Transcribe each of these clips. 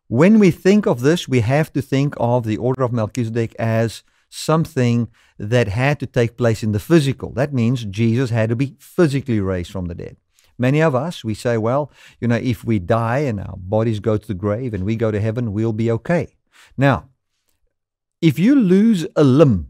When we think of this, we have to think of the order of Melchizedek as something that had to take place in the physical. That means Jesus had to be physically raised from the dead. Many of us, we say, well, if we die and our bodies go to the grave and we go to heaven, we'll be okay. Now, if you lose a limb,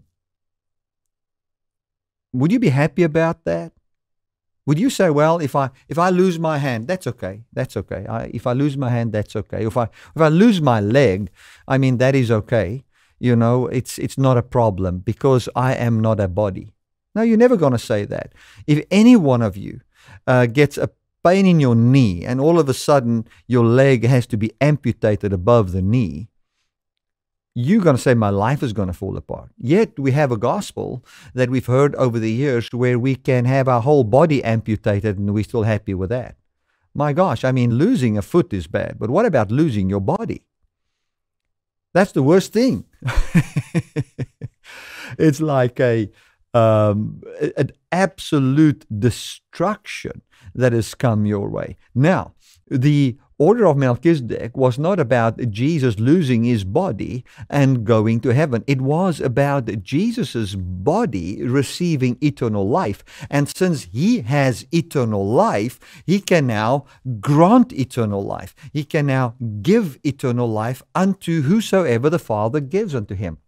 would you be happy about that? Would you say, well, if I lose my hand, that's okay. That's okay. If I lose my hand, that's okay. If I lose my leg, I mean, that is okay. It's not a problem because I am not a body. No, you're never going to say that. If any one of you gets a pain in your knee and all of a sudden your leg has to be amputated above the knee, you're going to say, my life is going to fall apart. Yet we have a gospel that we've heard over the years where we can have our whole body amputated and we're still happy with that. My gosh, I mean, losing a foot is bad, but what about losing your body? That's the worst thing. It's like an absolute destruction that has come your way. Now, the order of Melchizedek was not about Jesus losing his body and going to heaven. It was about Jesus' body receiving eternal life. And since he has eternal life, he can now grant eternal life. He can now give eternal life unto whosoever the Father gives unto him.